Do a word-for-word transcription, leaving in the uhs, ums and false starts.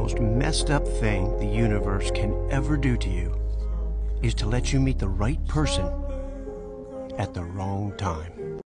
most messed up thing the universe can ever do to you is to let you meet the right person at the wrong time.